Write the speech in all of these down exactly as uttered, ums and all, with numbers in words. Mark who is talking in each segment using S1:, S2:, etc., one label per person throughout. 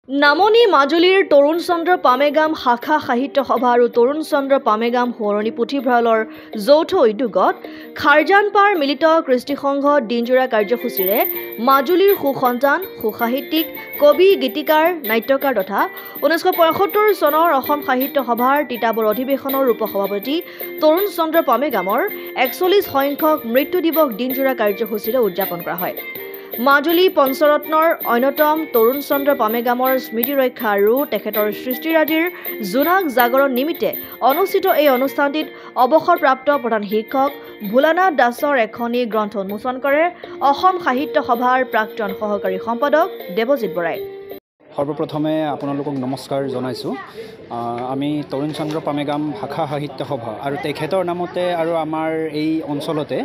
S1: নামনি মাজুলীৰ তৰুণ চন্দ্ৰ পামেগাম শাখা সাহিত্য সভা আৰু তৰুণ চন্দ্ৰ পামেগাম সোঁৱৰণী পুথিভঁৰালৰ যৌথ উদ্যোগত খাৰজানপাৰ মিলিত কৃষ্টি সংঘ দিনজোৰা কাৰ্যসূচীৰে মাজুলীৰ সুসন্তান সুসাহিত্যিক কবি গীতিকাৰ নাট্যকাৰ তথা ঊনৈছশ পঁয়সত্তৰ চনৰ অসম সাহিত্য সভাৰ তিতাবৰ অধিৱেশনৰ উপসভাপতি তৰুণ চন্দ্ৰ পামেগামৰ একচল্লিছ সংখ্যক মৃত্যু দিৱস দিনজোৰা কাৰ্যসূচীৰে উদযাপন কৰা হয়। মাজুলী পঞ্চৰত্নৰ অন্যতম তৰুণ চন্দ্ৰ পামেগামৰ স্মৃতি ৰক্ষা আৰু তেখেতৰ সৃষ্টিৰাজিৰ জোনাক জাগৰণ নিমিত্তে অনুষ্ঠিত এই অনুষ্ঠানটিত অৱসৰপ্ৰাপ্ত প্ৰধান শিক্ষক ভোলানাথ দাসৰ এখনি গ্ৰন্থ উন্মোচন কৰে অসম সাহিত্য সভাৰ প্ৰাক্তন সহকাৰী সম্পাদক দেৱজিৎ বৰাই।
S2: সৰ্বপ্ৰথমে আপোনালোকক নমস্কাৰ জনাইছোঁ। আমি তৰুণ চন্দ্ৰ পামেগাম শাখা সাহিত্য সভা আৰু তেখেতৰ নামতে আৰু আমাৰ এই অঞ্চলতে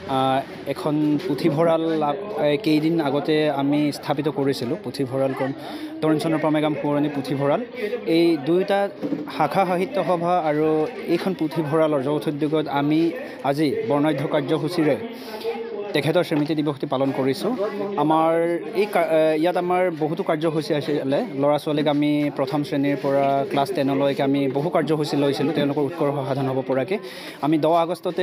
S2: এখন পুথিভঁৰাল কেইদিন আগতে আমি স্থাপিত কৰিছিলোঁ। পুথিভঁৰালখন তৰুণ চন্দ্ৰ পামেগাম সোঁৱৰণী পুথিভঁৰাল। এই দুয়োটা শাখা সাহিত্য সভা আৰু এইখন পুথিভঁৰালৰ যৌথ উদ্যোগত আমি আজি বৰ্ণাঢ্য কাৰ্যসূচীৰে তেখেতৰ স্মৃতি দিৱসটি পালন কৰিছোঁ। আমাৰ এই ইয়াত আমাৰ বহুতো কাৰ্যসূচী আছিলে। ল'ৰা ছোৱালীক আমি প্ৰথম শ্ৰেণীৰ পৰা ক্লাছ টেনলৈকে আমি বহু কাৰ্যসূচী লৈছিলোঁ তেওঁলোকৰ উৎকৰ্ষ সাধন হ'ব পৰাকৈ। আমি দহ আগষ্টতে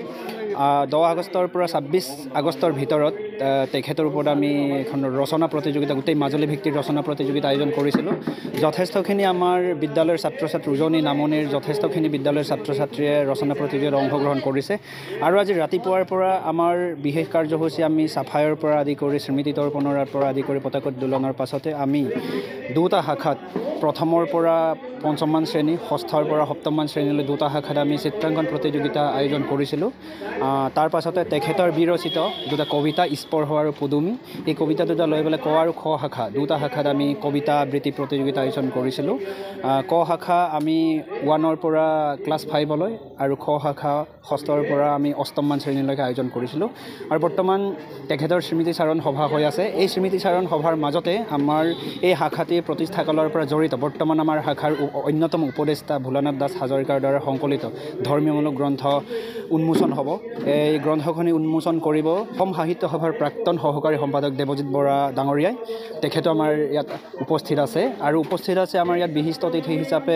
S2: দহ আগষ্টৰ পৰা ছাব্বিছ আগষ্টৰ ভিতৰত তেখেতৰ ওপৰত আমি এখন ৰচনা প্ৰতিযোগিতা গোটেই মাজুলী ভিত্তিক ৰচনা প্ৰতিযোগিতা আয়োজন কৰিছিলোঁ। যথেষ্টখিনি আমাৰ বিদ্যালয়ৰ ছাত্ৰ ছাত্ৰী উজনি নামনিৰ যথেষ্টখিনি বিদ্যালয়ৰ ছাত্ৰ ছাত্ৰীয়ে ৰচনা প্ৰতিযোগিতাত অংশগ্ৰহণ কৰিছে। আৰু আজি ৰাতিপুৱাৰ পৰা আমাৰ বিশেষ কাৰ্যসূচী আমি চাফাইৰ পৰা আদি কৰি স্মৃতি তৰ্পণৰ পৰা আদি কৰি পতাকা উত্তোলনৰ পাছতে আমি দুটা শাখাত প্ৰথমৰ পৰা পঞ্চমমান শ্ৰেণী ষষ্ঠৰ পৰা সপ্তমমান শ্ৰেণীলৈ দুটা শাখাত আমি চিত্ৰাংকন প্ৰতিযোগিতা আয়োজন কৰিছিলোঁ। তাৰ পাছতে তেখেতৰ বিৰচিত দুটা কবিতা স্পৰ্শ আৰু পদুমী, এই কবিতা দুটা লৈ পেলাই ক আৰু খ শাখা দুটা শাখাত আমি কবিতা আবৃত্তি প্ৰতিযোগিতা আয়োজন কৰিছিলোঁ। ক শাখা আমি ওৱানৰ পৰা ক্লাছ ফাইভলৈ আৰু খ শাখা ষষ্ঠৰ পৰা আমি অষ্টমমান শ্ৰেণীলৈকে আয়োজন কৰিছিলোঁ। আৰু বৰ্তমান তেখেতৰ স্মৃতিচাৰণ সভা হৈ আছে। এই স্মৃতিচাৰণ সভাৰ মাজতে আমাৰ এই শাখাটিৰ প্ৰতিষ্ঠাকালৰ পৰা জড়িত বৰ্তমান আমাৰ শাখাৰ অন্যতম উপদেষ্টা ভোলানাথ দাস হাজৰিকাৰ দ্বাৰা সংকলিত ধৰ্মীয়মূলক গ্ৰন্থ উন্মোচন হ'ব। এই গ্ৰন্থখনি উন্মোচন কৰিব অসম সাহিত্য সভাৰ প্ৰাক্তন সহকাৰী সম্পাদক দেৱজিৎ বৰা ডাঙৰীয়াই। তেখেতো আমাৰ ইয়াত উপস্থিত আছে আৰু উপস্থিত আছে আমাৰ ইয়াত বিশিষ্ট অতিথি হিচাপে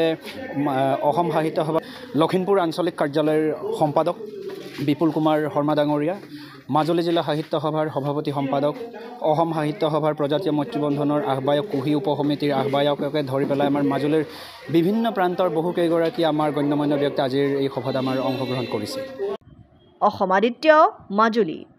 S2: অসম সাহিত্য সভা লখিমপুৰ আঞ্চলিক কাৰ্যালয়ৰ সম্পাদক বিপুল কুমাৰ শৰ্মা ডাঙৰীয়া, মাজুলী জিলা সাহিত্য সভাৰ সভাপতি সম্পাদক, অসম সাহিত্য সভাৰ প্ৰজাতীয় মৈত্ৰীবন্ধনৰ আহ্বায়ক, কুহি উপসমিতিৰ আহ্বায়ককে ধৰি পেলাই আমাৰ মাজুলীৰ বিভিন্ন প্ৰান্তৰ বহুকেইগৰাকী আমাৰ গণ্যমান্য ব্যক্তি আজিৰ এই সভাত আমাৰ অংশগ্ৰহণ কৰিছে।
S1: অসম আদিত্য, মাজুলী।